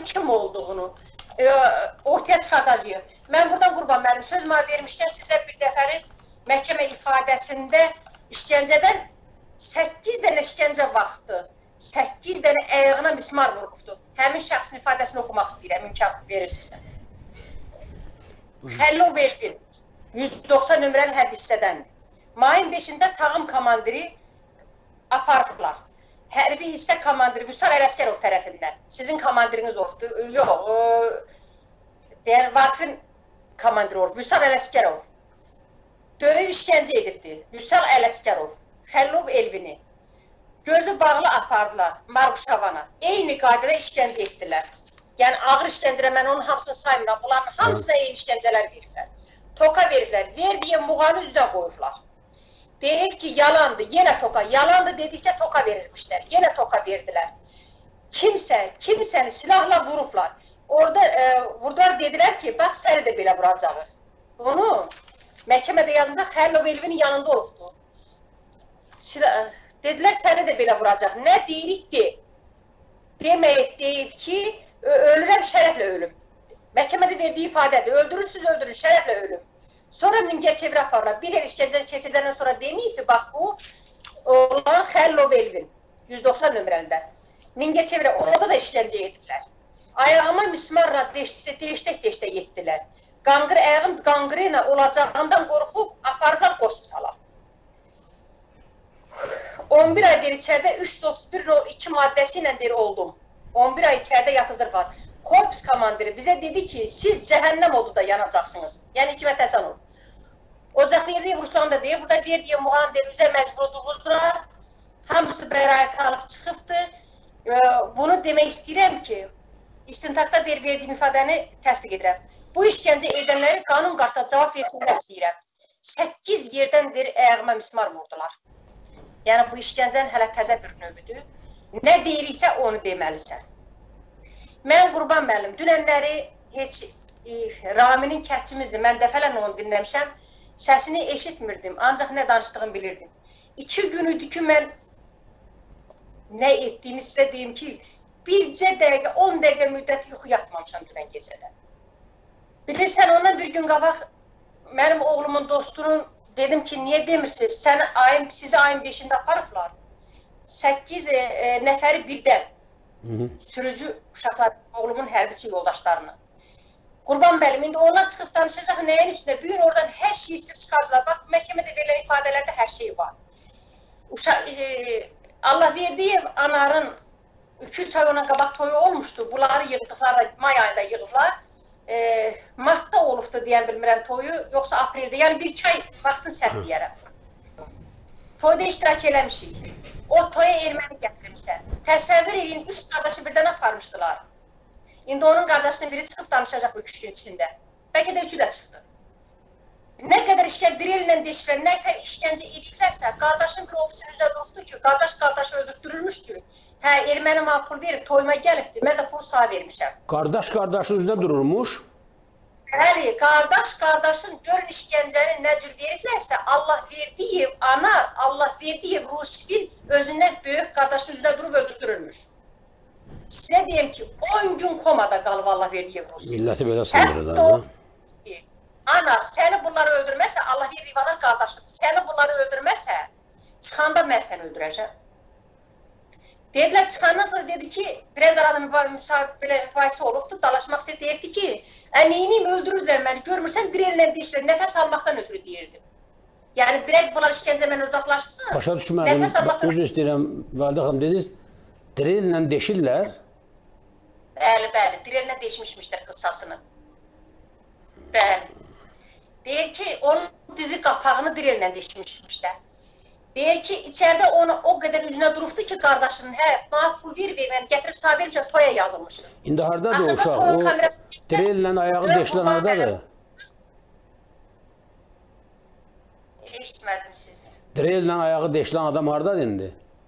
onların kim olduğunu ortaya çıxardacağıq. Mən buradan Qurban müəllim söz vermişkən sizə bir dəfənin məhkəmə ifadəsində işgəncədən 8 dənə işgəncə vaxtı, 8 dənə ayağına mismar vurubdu. Həmin şəxsin ifadəsini oxumaq istəyirəm, imkan verirsinizsə. Xəllov Elvin, 190 nömrəli hərbi hissədəndir. Mayın 5-də tağım komandiri apardılar. Hərbi hissə komandiri Vüsal Ələskərov tərəfindən. Sizin komandiriniz oldu. Yox, Vakifin komandiri oldu. Vüsal Ələskərov. Döyüb işgəncə edirdi. Vüsal Ələskərov. Xəllov Elvini. Gözü bağlı apardılar Marquşavana. Eyni qaydada işgəncə etdilər. Yəni ağır işgəncələr, mən onun hamısını saymıram. Bunların hamısına eyni işgəncələr veriblər. Toka veriblər. Verdiyə muğanı üzdən qoyublar. Deyib ki, yalandı, yenə toka. Yalandı dedikcə toka verilmişlər. Yenə toka verdilər. Kimsəni silahla vurublar. Orada vurdular, dedilər ki, bax, səni də belə vuracağıq. Bunu məhkəmədə yazınca Xəllov Elvinin yanında olubdu. Dedilər, səni də belə vuracaq. Nə deyirik, de. Deməyib, deyib ki, ölürəm, şərəflə ölüm. Məhkəmədə verdiyi ifadədir. Öldürürsünüz, öldürün, şərəflə ölüm. Sonra Mingəçevirə aparırlar. Bir el işgəncə keçirdikdən sonra deməyibdi, bax bu olan Xəllov Elvin, 190 nömrəndə. Mingəçevirə, orada da işgəncə etdilər. Ayağıma mismarla deştək etdilər. Ayağım qanqrena olacağından qorxub aparırlar hospitala. 11 ay deyir içəridə 331-2 maddəsi ilə deyir oldum. 11 ay içəridə yatırdırlar. Korpus komandiri bizə dedi ki, siz cəhənnəm odu da yanacaqsınız. Yəni Hikmət Həsənov. Ocaqlı Yerdiyev Ruslan da deyir, burada verdiyi muğan deyir, üzə məcburduquzdular. Hamısı bəraət alıb çıxıbdı. Bunu demək istəyirəm ki, istintaqda deyir, verdiyim ifadəni təsdiq edirəm. Bu işgəncə edənləri qanun qarşısında cavab versinlər istəyirəm. 8 yerdən deyir, ayağıma mismar vurdular. Yəni bu işgəncənin hələ təzə bir növüdür. Nə deyiriksə onu deməlisən. Mən Qurban müəllim, dünənləri heç Raminin kətçimizdir, mən dəfələn onu dinləmişəm, səsini eşitmirdim, ancaq nə danışdığını bilirdim. 2 gün idi ki, mən nə etdiyimi sizə deyim ki, bircə dəqiqə, 10 dəqiqə müddəti yuxu yatmamışam dünən gecədən. Bilirsən, ondan bir gün qabaq mənim oğlumun dostunun dedim ki, niyə demirsiniz, sizi ayın 5-də aparıblar, 8 nəfəri birdən. Sürücü uşaqlar, oğlumun hərbiçi yoldaşlarını. Qurban müəllim, indi onlar çıxıb danışacaq nəyin üstündə? Bir gün oradan hər şeyi istəyib çıxardılar. Bax, məhkəmədə verilən ifadələrdə hər şey var. Allah Verdiyev Anarın 2-3 ay ondan qabaq toyu olmuşdu. Bunları yığdıqlar, may ayında yığdılar. Martda olubdu deyən bilmirəm toyu, yoxsa apreldə. Yəni 1-2 ay vaxtını səhv deyərəm. Toyda iştirak eləmişik. O toya erməni gətirmişsən. Təsəvvür edin, 3 qardaşı birdən aparmışdılar. İndi onun qardaşının biri çıxıb danışacaq bu 2 gün içində. Bəlkə də 3-ü də çıxdı. Nə qədər direllə deşirlər, nə qədər işgəncə ediklərsə, qardaşın bir ofisin üzrə durubdu ki, qardaşı öldürtdürülmüş ki, hə, erməni mənə pul verir, toyuma gəlibdir, mən də pul sağ vermişəm. Qardaşın üzrə dururmuş? Bəli, qardaşın görün işgəncənin nə cür verirlərsə, Allah Verdiyev Anar, Allah Verdiyev Rusifin özündən böyük qardaşı üzrə durub öldürtdürülmüş. Sizə deyim ki, 10 gün komada qalıb Allah Verdiyev Rusifin. Milləti belə sındırır da. Anar, səni bunları öldürməsə, Allah Verdiyev Anar qardaşıdır. Səni bunları öldürməsə, çıxanda mən səni öldürəcəm. Dedilər, çıxandan sonra dedi ki, biraz arada mübahisə olubdu, dalaşmaq istəyir, deyirdi ki, neyiniyim, öldürürlər məni, görmürsən, direllə deyişlər, nəfəs almaqdan ötürü deyirdim. Yəni, biraz bunlar işgəncə mən uzaqlaşsın, başa düşmədim, özür istəyirəm, Validə xanım, dediniz, direllə deşirlər? Bəli, direllə deşmişmişlər qıçasını. Bəli. Deyir ki, onun dizi qapağını direllə deşmişmişlər. Deyir ki, içəridə onu o qədər üzünə durubdu ki, qardaşının, hə, bana pul ver, gətirib sağ vermişəm, toya yazılmışdı. İndi haradadır o uşaq? O direllə ayağı deşilən haradadır? Eşitmədim sizi. Direllə ayağı deşilən adam haradadır indi?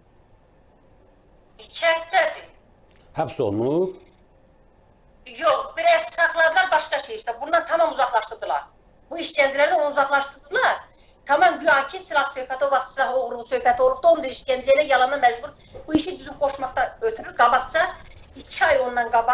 İçəridədir. Həbs olunub? Yox, biraz saxladılar başqa şey işte. Bundan tamam uzaqlaşdırdılar. Bu işgəncələrdən onu uzaqlaşdırdılar. Tamam, güya ki, silah söhbəti, o vaxt silah uğurlu söhbəti olubdu, onu da işgəncəyə yalanına məcbur bu işi düzüb qoşmaqda ötürü qabaqca 2 ay ondan qabaq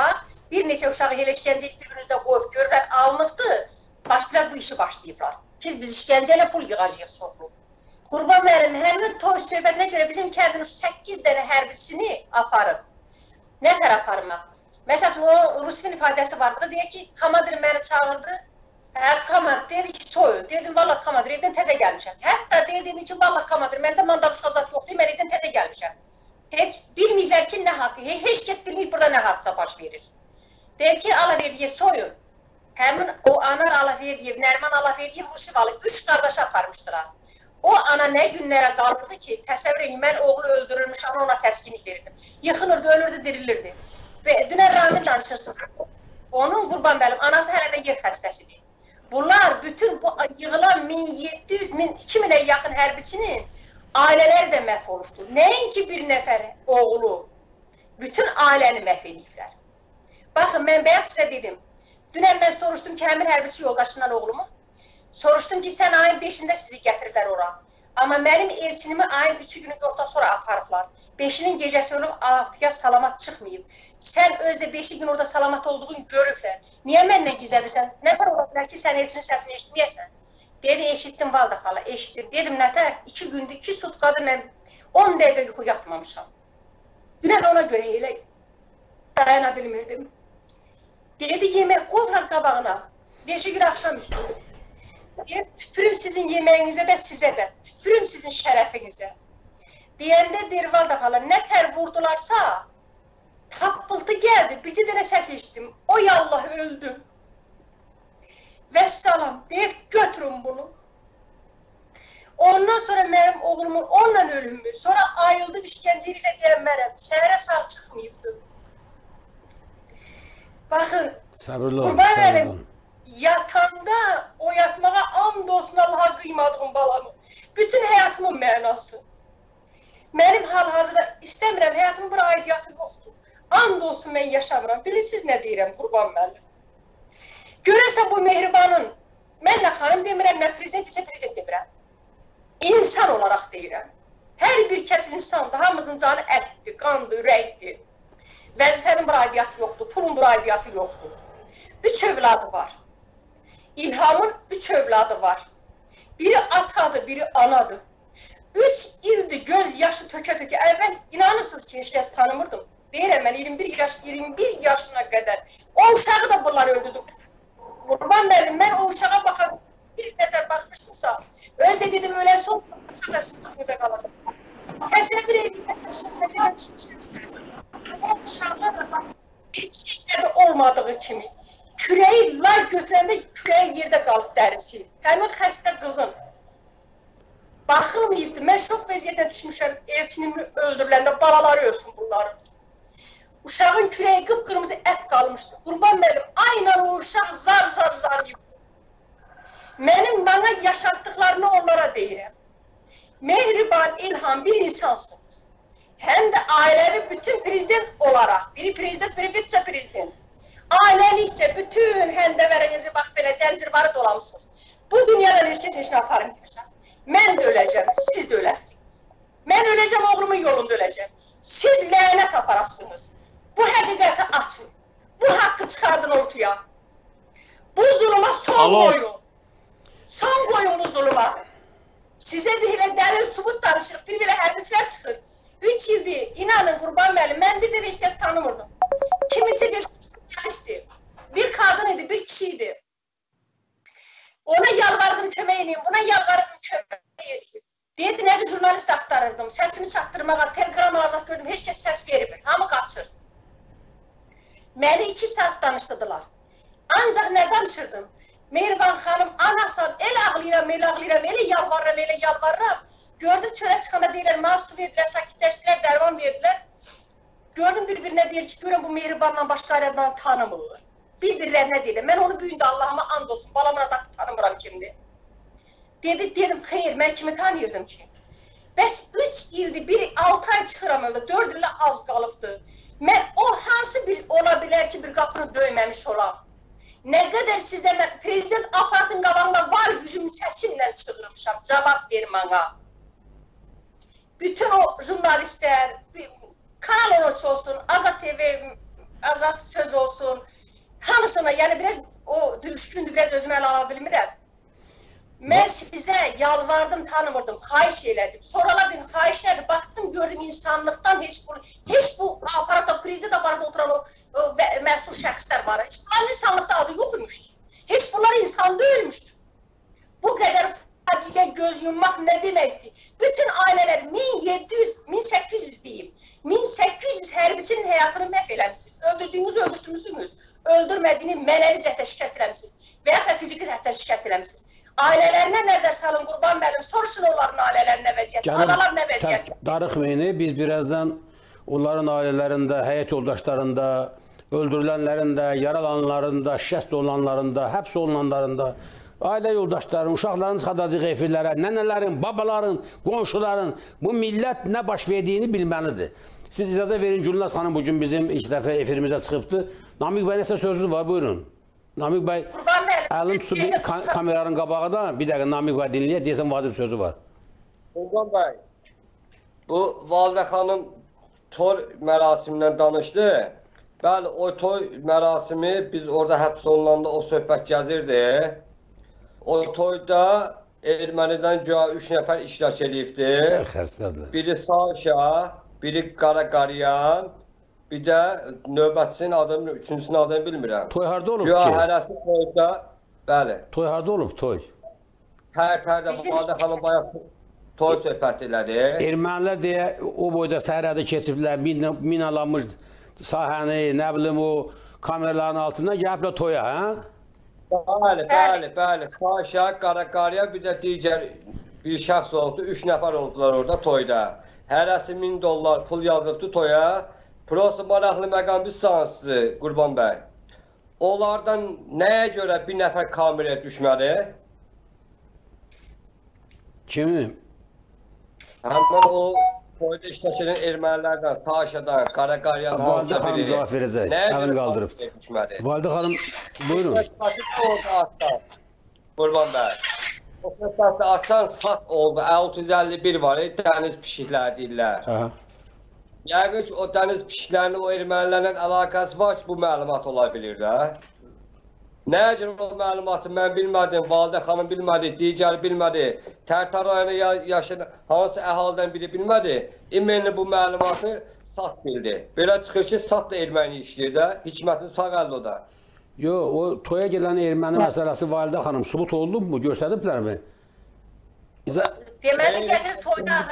bir neçə uşağı elə işgəncəlik gününüzdə qoyub görürlər alınıbdır, başlayırlar bu işi başlayıblar. Biz işgəncə ilə pul yığacağıq çoxluq. Qurban müəllim, həmin toy söhbətinə görə bizim kəndin 8 dənə hərbisini aparıb. Nə tər aparmaq? Məsələn, o Rusifin ifadəsi var. Burada deyir ki, komandir məni çağırdı. Hə, komandir dedi ki, soyun. Dedim, valla komandir, evdən təzə gəlmişəm. Hətta dedim ki, valla komandir, məndə mandavuşqa zat yoxdur, mən evdən təzə gəlmişəm. Heç bilmirlər ki, nə haqqı, heç kəs bilmir burada nə haqqa baş verir. Deyir ki, Alaverdiyev soyun. Həmin o Anar Alaverdiyev, Nərman Alaverdiyev Rusif alıb 3 qardaşı aparmışdılar. O ana nə günlərə qalırdı ki, təsəvvür edin, mən oğlu öldürülmüş, ana ona təskinlik verirdim. Yıxılırdı, ölürdü, dirilirdi. Və dünən Ramin danışırsınız. Onun Qurban müəllim, anası hələ də yer xəstəsidir. Bunlar bütün bu yığılan 1700, 2000'e yaxın hərbiçinin ailələri də məhv olubdur. Nəinki bir nəfər oğlu, bütün ailəni məhv ediblər. Baxın, mən bayaq sizə dedim. Dünən mən soruşdum ki, həmin hərbiçi yoldaşından oğlumu. Soruşdum ki, sən ayın 5'ində sizi gətirirlər ora. Amma mənim elçinimi ayın 3 günü yoktan sonra aparıblar. 5'inin gecəsi ölüb 6'ya salamat çıxmayıb. Sən özdə 5 gün orada salamat olduğunu görüblər. Niyə məndən gizlədirsən? Nətər ola bilər ki, sən elçinin səsini eşitməyəsən? Dedi, eşitdim Valda xala, eşitdim. Dedim, nətər? 2 gündür, 2 sutkadır mən 10 dəqiqə yuxu yatmamışam. Dünən ona görə elə dayana bilmirdim. Dedi, yemək qovlar qabağına. 5 gün axşam üstü. Tüpürüm sizin yeməyinizə də sizə də, tüpürüm sizin şərəfinizə. Deyəndə deyir Valda xala, nə tər vurdularsa, tappıltı gəldi, bircə dənə səs eşitdim. O yallah öldüm. Vəssalam, deyib götürün bunu. Ondan sonra mənim oğlumun onunla ölümü, sonra ayıldım işgəncəliklə deyən mənəm, səhərə sağ çıxmayıbdım. Baxın, Qurban müəllim, yatanda o yatmağa and olsun Allah'a qıymadığım balamı. Bütün həyatımın mənası. Mənim hal-hazırda istəmirəm, həyatımın bir aidiyyatı yoxdur. And olsun mən yaşamıram. Bilirsiniz nə deyirəm Qurban müəllim? Görəsən bu mehribanın, mən nə xanım demirəm, nə prezident, vice-prezident demirəm. İnsan olaraq deyirəm. Hər bir kəs insandır, hamımızın canı ətdir, qandır, ürəkdir. Vəzifənin bir aidiyyatı yoxdur, pulun bir aidiyyatı yoxdur. 3 övladı var. İlhamın 3 övladı var. Biri atadır, biri anadır. 3 ildir göz yaşı tökə-tökə. Əvvəl inanırsınız ki, heç kəs tanımırdım. Deyirəm mən 21 yaşına qədər. O uşağı da bunlar öldürdük. Qurban müəllim, mən o uşağa baxan bir qədər baxmışdımsa, özdə dedim, ölən son uşaq da sizə qalacaq. Təsəvvür edin, təsəvvür düşmüşdüm. O uşaqlar da heç şeylərdə olmadığı kimi. Kürəyi lay götürəndə kürəyi yerdə qalıb dərisi. Həmin xəstə qızın. Baxılmayıbdır, mən şok vəziyyətə düşmüşəm, elçinimi öldürüləndə balaları ölsün bunların. Uşağın kürəyi qıpqırmızı ət qalmışdı. Qurban müəllim, aynen o uşaq zar yıxdı. Mənim bana yaşatdıqlarını onlara deyirəm. Mehriban, İlham bir insansınız. Həm də ailəvi bütün prezident olaraq, biri prezident, biri vice-prezident. Ailəlikcə bütün həndəvərənizi bax belə zəncirvarı dolamısınız. Bu dünyadan heç kəs heç nə aparmayacaq. Mən də öləcəm, siz də öləsiniz. Mən öləcəm, oğlumun yolunda öləcəm. Siz lənət aparasınız. Bu həqiqəti açın. Bu haqqı çıxardın ortaya. Bu zuluma son qoyun. Son qoyun bu zuluma. Sizə bir elə dəlil, subut danışırıq, bir belə hərbiçilər çıxır. 3 ildir, inanın Qurban müəllim, mən bir də heç kəs tanımırdım. Kimincə dedi, bir kadın idi, bir kişi idi. Ona yalvardım, kömək edeyim, buna yalvardım, kömək edeyim. Deyirdi, nədir, jurnalist axtarırdım, səsimi çatdırmağa, telegramalarda gördüm, heç kəs səs vermir, hamı qaçır. Məni 2 saat danışdırdılar. Ancaq nə danışırdım? Mehriban xanım, anasam, elə ağlayıram, elə yalvarıram. Gördüm, çölə çıxanda deyirlər, mənə su verdilər, sakitləşdilər, dərman verdilər. Gördüm, bir-birinə deyir ki, görün bu Mehribanla başqa ayrıdan tanımırlar. Bir-birlərinə deyirlər, mən onu büyündə Allahıma and olsun, balamın adaqı tanımıram kimdir. Dedim, xeyr, mən kimi tanıyırdım ki? Bəs 3 ildir, 6 ay çıxıram öyle, 4 illə az qalıbdı. Mən o hansı bir ola bilər ki, bir qapını döyməmiş olam? Nə qədər sizə mən prezident aparatın qabağında var gücümün səsimlə çıxırmışam, cavab verim bana. Bütün o jurnalistlər, kanal olursa olsun, Azad TV azad söz olsun. Hamısına, yəni biraz o düşkündür, biraz özümü ələ ala bilmirəm. Mən sizə yalvardım, tanımırdım, xahiş elədim. Sonralar dedim, xahiş elədim, baxdım, gördüm insanlıqdan heç bu aparatda, prezident aparatda oturan o məsul şəxslər var. Heç bunların insanlıqda adı yox imişdi. Heç bunlar insanda ölmüşdü. Bu qədər faciə göz yummaq nə deməkdir? Bütün ailələr 1700, 1800 deyim, 1800 hərbisinin həyatını məhv eləmişsiniz. Öldürdüyünüz, öldürtmüşsünüz. Öldürmədiyini mənəvi cəhətdə şikəst eləmişsiniz. Və ya da fiziki cəhətdə şikəst eləmişsiniz. Ailələrinə nəzər salın, Qurban müəllim, soruşun onların ailələrində vəziyyət, analar nə vəziyyət? Darıxmayın, biz birazdan onların ailələrində, həyat yoldaşlarında, öldürülənlərin də, yaralananların da, şikəst olanların da, həbs olunanların da, ailə yoldaşların, uşaqların çıxadacaq efirlərə, nənələrin, babaların, qonşuların bu millət nə baş verdiyini bilməlidir. Siz icazə verin, Gülnaz xanım bugün bizim ilk dəfə efirimizə çıxıbdı. Namiq bəy nəsə sözünüz var, buyurun. Namiq bəy, əlini tutub kameranın qabağında, bir dəqiqə Namiq bəy dinləyək, deyəsən vacib sözü var. Qurban bəy, bu Validə xanım toy mərasimindən danışdı. Bəli, o toy mərasimi, biz orada həbs olunanda o söhbət gəzirdi. O toyda ermənidən güya 3 nəfər iştirak edibdi. Biri Saşa, biri Qaraqaryan, bir də növbətçinin adını, üçüncüsünün adını bilmirəm. Toy harda olub ki? Güya hərəsi toyda, bəli. Toy harda olub, toy? Tər-tərdə Validə xanım bayaq toy söhbət elədi. Ermənilər deyə o boyda səhərədə keçiblər, minalanmış sahəni, nə bilim o kameraların altından gəliblər toya, hə? Bəli. Saşa, Qaraqaryan, bir də digər bir şəxs oldu. 3 nəfər oldular orada toyda. Hərəsi $1000 pul yazıbdı toya. Prosta maraqlı məqam biz sanırsınız, Qurban bəy. Onlardan nəyə görə bir nəfər kameraya düşmədi? Kimi? Həmən o toyda iştirak edən ermənilərdən, Saşadan, Qaraqaryandan Validə xanım cavab verəcək, əlini qaldırıb. Validə xanım, buyurun. Qurban bəy. O söhbəti açan sat oldu, 651 var, dəniz pişikləri deyirlər. Yəqin ki, o dəniz pişiklərinin o ermənilərlə əlaqəsi var ki, bu məlumat ola bilir də. Nəyə görə o məlumatı mən bilmədim, Validə xanım bilmədi, digər bilmədi, Tərtər rayonunda yaşayan hansı əhalidən biri bilmədi, İmeni bu məlumatı sat bildi. Belə çıxır ki, sat da erməni işləyir də, Hikmətin sağ əldə o da. Yox, o toya gələn erməni məsələsi Validə xanım subut oldu mu, göstəriblərmi? Deməli, gəlir toyda,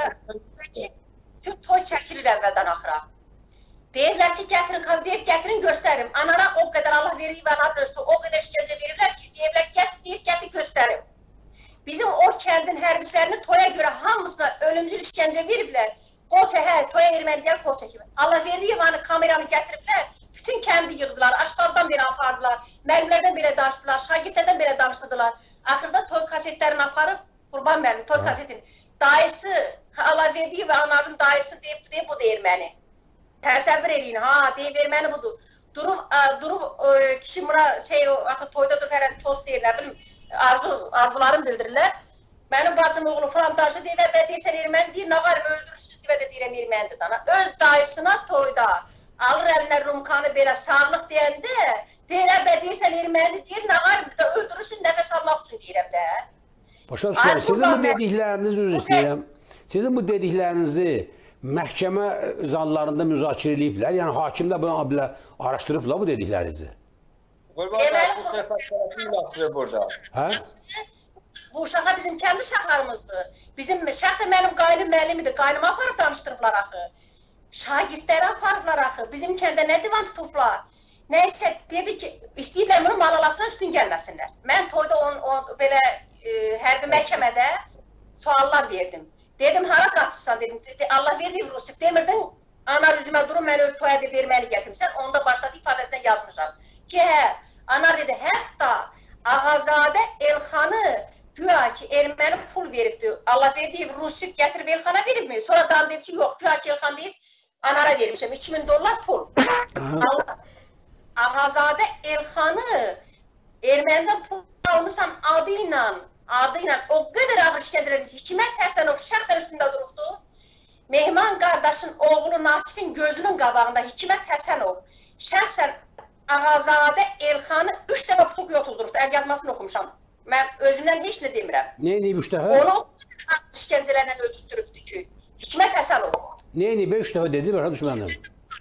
toy çəkilir əvvəldən axıra. Deyirlər ki, gətirin göstərim. Anara o qədər Allah verir və anar özü, o qədər işgəncə verirlər ki, deyirlər, gətir göstərim. Bizim o kəndin hərbislərini toya görə hamısına ölümcül işgəncə veriblər. Toya erməni gəlib qol çəkib. Allah verdiyi vanı kameranı gətiriblər, bütün kəndi yığdılar, aşpazdan belə apardılar, müəllimlərdən belə danışdılar, şagirdlərdən belə danışdılar. Axırda toy kasetlərini aparıb, Qurban müəllim, toy kasetini. Dayısı, Allah verdiyi və anarın dayısı deyib, bu da erməni. Təsəvvür eləyin, deyib erməni budur. Durub kişi buna toyda dur, fərən tost deyir, nə bilim, arzularını bildirirlər. Mənim bacım oğlu falan daşı deyir və deyirsən erməni deyir, nə var, öldürürsüz deyir və deyirəm ermənidir dana. Öz dayısına toyda alır əlinə rumkanı belə sağlıq deyəndə, deyirəm və deyirsən erməni deyir, nə var, öldürürsüz nəfəs almaq üçün deyirəm də. Başa düşürəm, sizin bu dedikləriniz üzr istəyirəm. Sizin bu dediklərinizi məhkəmə zallarında müzakirə ediblər. Yəni hakim də bunu araşdırıblar bu dediklərinizi. Qurban bəy, bu söhbətləri kim yaxşıdır burada? Hə? Bu uşaqlar bizim kənd uşaqlarımızdır. Bizim şəxsən mənim qaynım müəllimidir. Qaynımı aparıb danışdırıblar axı. Şagirdləri aparıblar axı. Bizim kəndə nə divan tutublar? Nəysə dedi ki, istəyirlər bunu malalasına üstün gəlməsinlər. Mən toyda belə hərbi məhkəmədə suallar verdim. Dedim, hara qaçırsan dedim, Allah verdi Rusif, demirdin, anar üzümə durun, mən toya dedi, erməni gətirmişsən, onda başladı ifadəsindən yazmışam. Ki, anar dedi, hətta Ağazadə Elxanı güya ki, erməni pul veribdi, Allah verdi Rusif gətirib Elxana veribmi? Sonra dan dedi ki, yox, güya ki, Elxan deyib, anara vermişəm, $2000 pul. Ağazadə Elxanı ermənidən pul almışam adı ilə o qədər ağır işgəncələr Hikmət Həsənov şəxsən üstündə durubdu. Mehman qardaşın oğlu Nasifin gözünün qabağında Hikmət Həsənov şəxsən Ağazadə Elxanı 3 dəfə putukluya otuzdurubdu. Əl yazmasını oxumuşam. Mən özümdən heç nə demirəm. Neyini 3 dəfə? Onu işgəncələrlə öldürtdürübdü ki, Hikmət Həsənov. Neyini 5 dəfə dedi, başa düşmədim.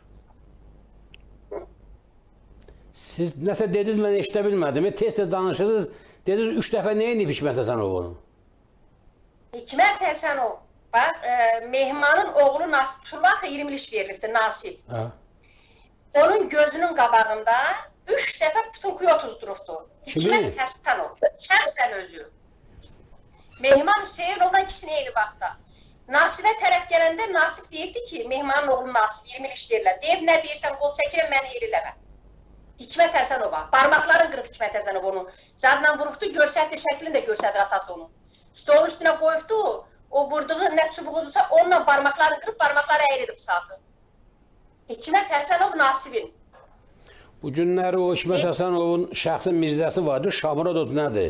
Siz nəsə dediniz, mən eşidə bilmədim. Tez-tez danışırsınız. Dediniz 3 dəfə neyini Hikmət Həsənov onu? Hikmət Həsənov, bax, Mehmanın oğlu Nasib, Turvax 20 iş verilibdi, Nasib. Onun gözünün qabağında 3 dəfə putunkuya otuzdurubdu. Hikmət Həsənov, şəxsən özü. Mehman Hüseynovla ikisini eyni vaxtda. Nasibə tərəf gələndə Nasib deyibdi ki, Mehmanın oğlu Nasib 20 iş verirlər. Deyib, nə deyirsən, qol çəkirəm, məni yeriləmə. Hikmət Həsənova, barmaqların qırıb Hikmət Həsənov onu. Zadla vurubdu, görsətli şəklini də görsədir atası onu. Stolun üstünə qoyubdu, o vurduğu nə çubuğudursa, onunla barmaqları qırıb, barmaqları əyridir bu saatı. Hikmət Həsənov Nasibin. Bu günləri o Hikmət Həsənovun şəxsi mirzəsi vardı, Şamrodov nədir?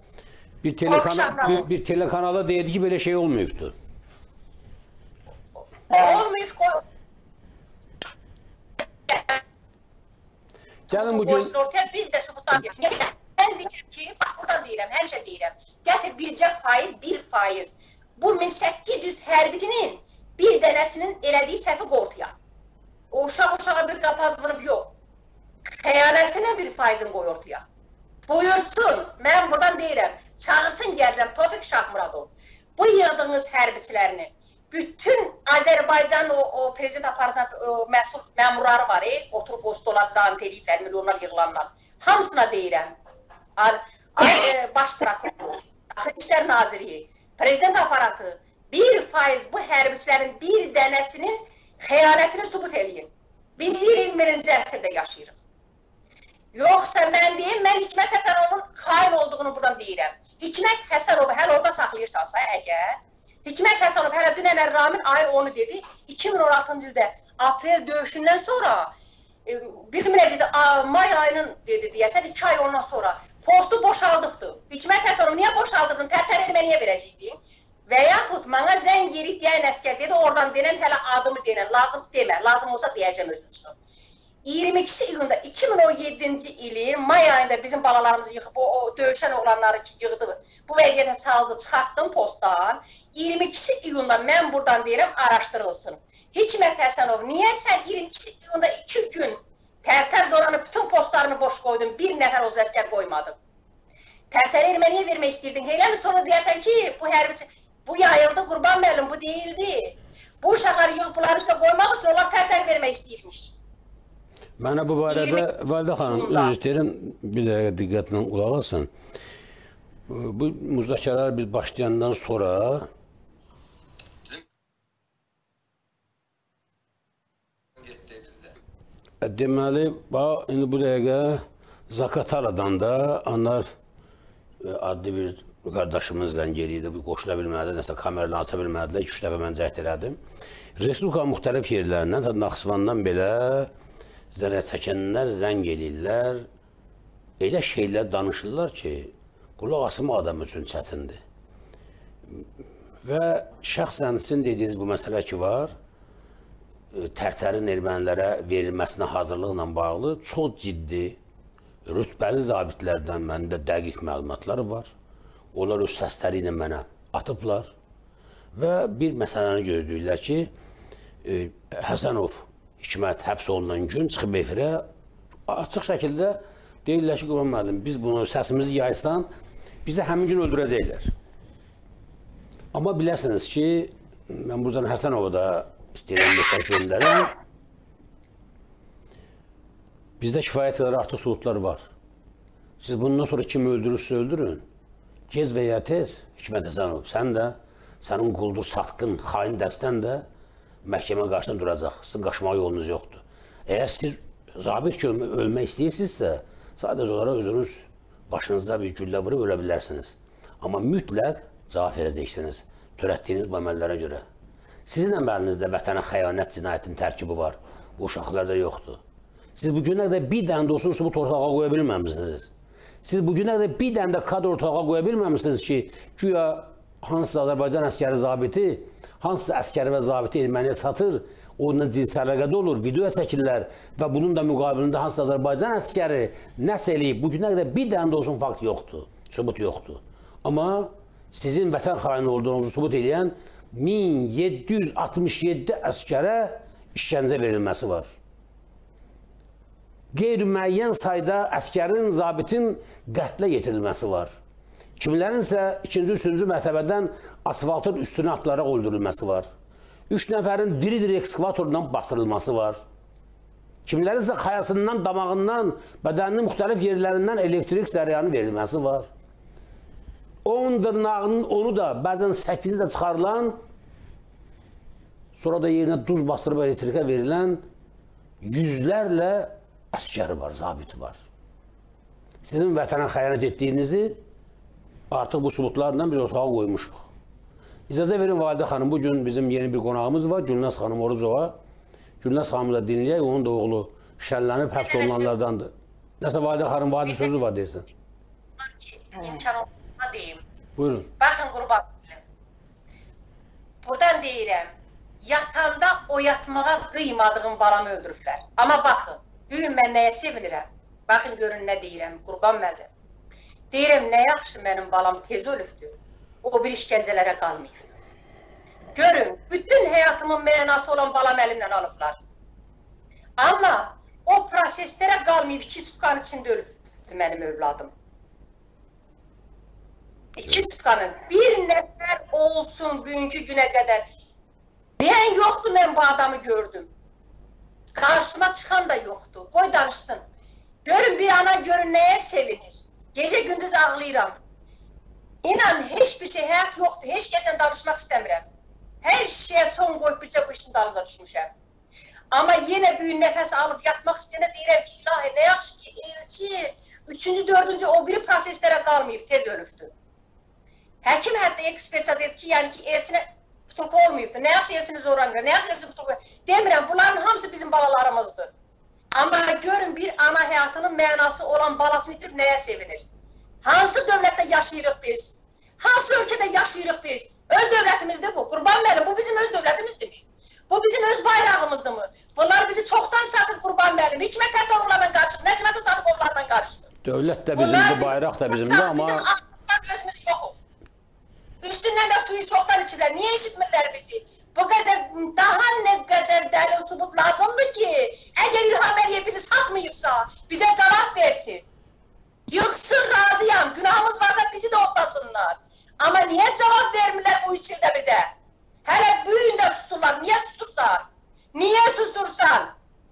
Bir telekanala deyildi ki, belə şey olmayıbdı. Olmayıb, gəlin bu gün... Biz də sübutdan deyirəm. Mən deyirəm ki, bax, buradan deyirəm, həmişə deyirəm. Gətir bircə faiz, 1%. Bu 1800 hərbicinin bir dənəsinin elədiyi səhvi qortuya. O uşağa bir qapaz vurub yox. Xəyanətinə 1%-in qoy ortaya. Buyursun, mən buradan deyirəm, çağırsın gəlirəm Tofiq Şahmuradov. Bu yığdığınız hərbiçilərini, bütün Azərbaycanın o prezident aparatına məsul məmurları var, oturub o stola zahmet ediblər, milyonlar yığılanlar. Hamısına deyirəm, baş prokuror, Daxili İşlər Naziri, prezident aparatı 1% bu hərbiçilərin bir dənəsinin xəyanətini sübut eləyin. Biz 21-ci əsrdə yaşayırıq. Yoxsa mən deyim, mən Hikmət Həsənovun xain olduğunu buradan deyirəm. Hikmət Həsənovu hələ orada saxlayırsansa əgər, Hikmət Həsənov hələ dünənlər Ramin ayın onu dedi, 2016-cı ildə aprel döyüşündən sonra, bilmirəm dedi, may ayının dedi deyəsən, 2 ay ondan sonra postu boşaldıqdı. Hikmət Həsənov niyə boşaldığını tərtər erməniyə verəcəkdi? Və yaxud mənə zəng yerik deyən əskər dedi, oradan denən hələ adımı denən, lazım demər, lazım olsa deyəcəm özüm üçün. 22 iyunda 2017-ci ilin may ayında bizim balalarımızı yıxıb, o döyüşən oğlanları yığdı, bu vəziyyətə saldı, çıxartdım postdan. 22 iyunda mən buradan deyirəm, araşdırılsın. Hikmət Həsənov, niyə sən 22 iyunda 2 gün Tərtər zoranı bütün postlarını boş qoydun, bir nəfər o əskər qoymadın? Tərtəri erməniyə vermək istəyirdin, eləmi? Sonra deyərsən ki, bu hərbiçi, bu yayıldı, Qurban müəllim, bu deyildi. Bu uşaqları yığıb bunların üstə qoymaq üçün onlar tərtəri vermək istəyirmiş. Mənə bu barədə Validə xanım, öz istəyirəm, bir dəqiqə diqqətlə qulaq alsın. Bu müzakirələr biz başlayandan sonra deməli, indi bu dəqiqə Zakataladan da onlar adlı bir qardaşımızla geriydi, qoşula bilmədi, nəsə kamerayla aça bilmədilər, 2-3 dəfə mən cəhd elədim. Respublika müxtəlif yerlərindən, Naxçıvandan belə zərər çəkənlər zəng edirlər, elə şeylər danışırlar ki, qulaq asma adam üçün çətindir. Və şəxsən sizin dediyiniz bu məsələ ki var, Tərtərin ermənilərə verilməsinə hazırlıqla bağlı çox ciddi, rütbəli zabitlərdən məndə dəqiq məlumatlar var. Onlar öz səsləri ilə mənə atıblar və bir məsələni gözləyirlər ki, Həsənov Hikmət həbs olunan gün çıxıb efirə açıq şəkildə deyirlər ki, Qurban müəllim, biz bunu səsimizi yaysan, bizi həmin gün öldürəcəklər. Amma bilərsiniz ki, mən buradan Həsənova da istəyirəm mesaj göndərəm. Bizdə kifayət qədər artıq suhutlar var. Siz bundan sonra kimi öldürürsə öldürün. Gez və ya tez, Hikmət Həsənov, sən də, sənin quldur, satqın, xain dəstən də məhkəmə qarşısında duracaq. Sizin qaçmağa yolunuz yoxdur. Əgər siz zabit ki, ölmək istəyirsinizsə, sadəcə olaraq özünüz başınızda bir güllə vurub ölə bilərsiniz. Amma mütləq cavab verəcəksiniz törətdiyiniz bu əməllərə görə. Sizin əməlinizdə vətənə xəyanət cinayətinin tərkibi var. Bu uşaqlarda yoxdur. Siz bu günə qədər bir dənə də olsun sübut ortağa qoya bilməmişsiniz. Siz bu günə qədər bir dənə də kadr ortağa qoya bilməmişsiniz ki, güya hansısa Azərbaycan əskəri zabiti, hansısa əskəri və zabiti erməniyə satır, onunla cinsi əlaqədə olur, video çəkirlər və bunun da müqabilində hansısa Azərbaycan əskəri nəsə eləyib. Bu günə qədər bir dənə də olsun fakt yoxdur, sübut yoxdur. Amma sizin vətən xaini olduğunuzu sübut edən 1767 əskərə işgəncə verilməsi var. Qeyri-müəyyən sayda əskərin, zabitin qətlə yetirilməsi var. Kimlərin isə 2-ci, 3-cü mərtəbədən asfaltın üstünə atılaraq öldürülməsi var. 3 nəfərin diri-diri ekskavatordan bastırılması var. Kimlərin isə xayasından, damağından, bədəninin müxtəlif yerlərindən elektrik cəryanı verilməsi var. 10 dırnağının 10'u da, bəzən 8'i də çıxarılan, sonra da yerinə duz bastırıb elektrikə verilən yüzlərlə əskəri var, zabiti var. Sizin vətənə xəyanət etdiyinizi artıq bu sübutlarla bir ortağa qoymuşuq. İcazə verin Validə xanım, bugün bizim yeni bir qonağımız var, Gülnaz xanım Oruzova. Gülnaz xanımı da dinləyək, onun da oğlu şəllənib həbs olunanlardandır. Nəsə Validə xanım, vacib sözü var deyəsən. İmkan olma deyim. Buyurun. Baxın qurban bilim. Buradan deyirəm, yatanda oyatmağa qıymadığım balamı öldürüblər. Amma baxın, bugün mən nəyə sevinirəm? Baxın, görün nə deyirəm, qurban müəllim. Deyirəm, nə yaxşı mənim balam tez ölübdür. O bir işgəncələrə qalmayıbdır. Görün, bütün həyatımın mənası olan balam əlimdən alıblar. Amma o proseslərə qalmayıb 2 sutkanın içində ölübdür mənim övladım. 2 sutkanın bir nəfər olsun bugünkü günə qədər deyən yoxdur, mən bu adamı gördüm. Qarşıma çıxan da yoxdur. Qoy danışsın. Görün, bir ana görün nəyə sevinir. Gecə gündüz ağlayıram. İnan, heç bir şey, həyat yoxdur. Heç kəslə danışmaq istəmirəm. Hər şeyə son qoyub bircə bu işin dalınca düşmüşəm. Amma yenə büyük nəfəs alıb yatmaq istəyənə deyirəm ki, ilahi, nə yaxşı ki, elçi, 3-cü, 4-cü o biri proseslərə qalmayıb, tez ölübdür. Həkim hətta ekspertiza dedi ki, yəni ki, elçinə putunqa olmayıbdır. Nə yaxşı elçini zoramıyor, nə yaxşı elçini putunqa. Demirəm, bunların hamısı bizim balalarımızdır. Amma görün, bir ana həyatının mənası olan balasını itirib nəyə sevinir? Hansı dövlətdə yaşayırıq biz? Hansı ölkədə yaşayırıq biz? Öz dövlətimizdir bu. Qurban müəllim, bu bizim öz dövlətimizdir. Bu bizim öz bayrağımızdır mı? Bunlar bizi çoxdan satıb Qurban müəllim. Hikmət Təsavvurlardan qarışıq, Nəcmət Sadıqovlardan qarışıq. Dövlət də bizimdir, bayraq da bizimdir, amma... Bizim aklımızda gözümüz yoxuz. Üstündən də suyu çoxdan içirlər. Niyə eşitmirlər bizi? Bu qədər, daha nə qədər dəlil sübut lazımdır ki, əgər İlham Əliyev bizi satmayıbsa, bizə cavab versin. Yıxsın, razıyam. Günahımız varsa bizi də otlasınlar. Amma niyə cavab vermirlər bu içində bizə? Hələ büyüyün də susurlar. Niyə susursan? Niyə susursan?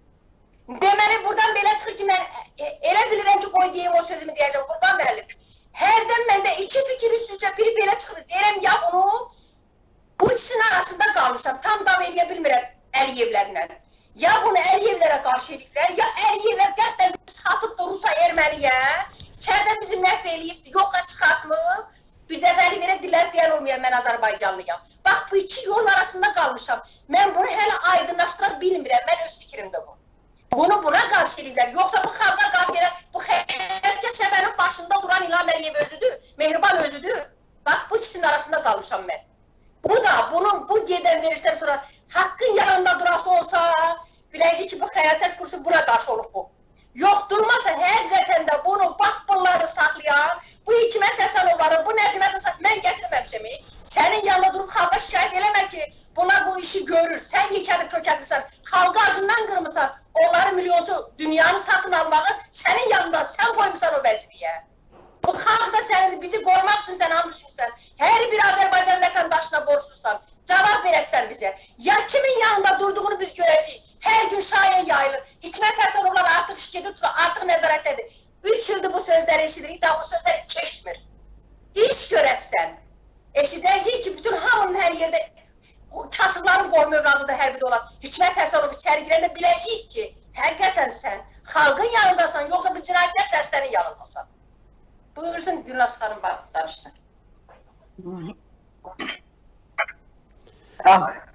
Deməli, buradan belə çıxır ki, mən elə bilirəm ki, qoy deyim o sözümü deyəcəm. Qurban müəllim. Hərdən məndə 2 fikir üst-üstə biri belə çıxır. Deyirəm, ya bunu bu ikisinin arasında qalmışam. Tam dav eləyə bilmirəm Əliyevlərlə. Ya bunu Əliyevlərə qarşı eləyiblər, ya Əliyevlər qəsdən satıb da Rusa erməniyə, içərdən bizi məhv eləyibdir, yoxa çıxartmıb. Bir dəfəli verə dillər deyən olmayan, mən Azərbaycanlıyam. Bax, bu 2 yolun arasında qalmışam. Mən bunu hələ aydınlaşdıra bilmirəm, mən öz fikrimdə bu. Bunu buna qarşı eləyiblər, yoxsa bu xalqa qarşı eləyiblər, bu xərqə şəbənin başında duran İlham Əliyev özüdür, Mehriban özüdür. Bax, bu ikisinin arasında qalmışam mən. Bu da, bu gedən verişdən sonra haqqın yanında durası olsa, biləcək ki, bu xəyatət kursu buna qarşı olub bu. Yox, durmasa həqiqətən də bunu, bax bunları saxlayan, bu Hikmət Təsənovları, bu Nəcmət Təsənovları, mən gətirməmişəm. Sənin yanında durub xalqa şikayət eləmə ki, bunlar bu işi görür, sən yekədib kökətlisən, xalqa acından qırmısan, onları milyoncu dünyanı satın almağı sənin yanında, sən qoymuşsan o vəzifəyə. Bu xalq da sənindir, bizi qoymaq üçün sən almışmışsan, hər bir Azərbaycan vətəndaşına borçlusan, cavab verəsən bizə. Ya kimin yanında durduğunu biz görəcəyik, hər gün şayə yayılır, Hikmət Təsənovlar artıq işgədə tutur, artıq nəzarətdədir. 3 ildir bu sözləri eşidirik, daha bu sözləri keçmir. İş görəsən, eşidəcəyik ki, bütün hamının hər yerdə, kasıbların qoyma övladı da hərbidə olan Hikmət Təsənov içəri girəndə biləcəyik ki, həqiqətən sən xalqın yanındasan, yoxsa bu cinayət dəstənin yanındasan. Buyursun Gülnaz xanım, danışsın. Ah.